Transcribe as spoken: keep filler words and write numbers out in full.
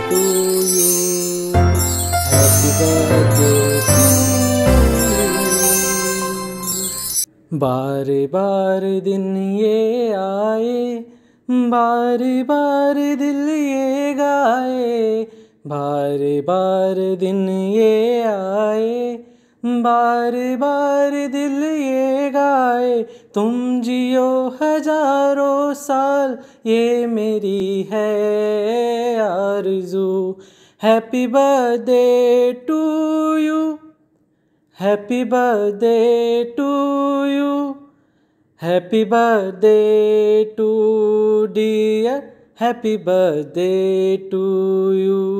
To you, happy birthday to you. बार बार दिन ये आए, बार बार दिल ये गाए, बार बार दिन ये आए, बार बार दिल ये गाए। तुम जियो हजारों साल, ये मेरी है आरज़ू। Happy birthday to you, happy birthday to you, happy birthday to dear, happy birthday to you.